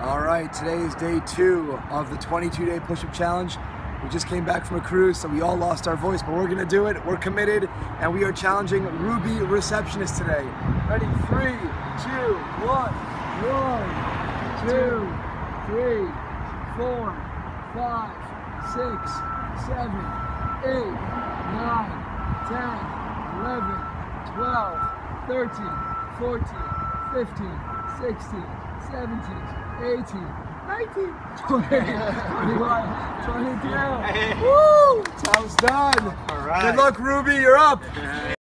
All right, today is day 2 of the 22-day push-up challenge. We just came back from a cruise, so we all lost our voice, but we're gonna do it. We're committed, and we are challenging Ruby Receptionists today. Ready? 3, 2, 1. 1, 2, 3, 4, 5, 6, 7, 8, 9, 10, 11, 12, 13, 14, 15, 16, 17, 18, 19, 20, 21, 22. Woo! Time's done. All right. Good luck, Ruby. You're up.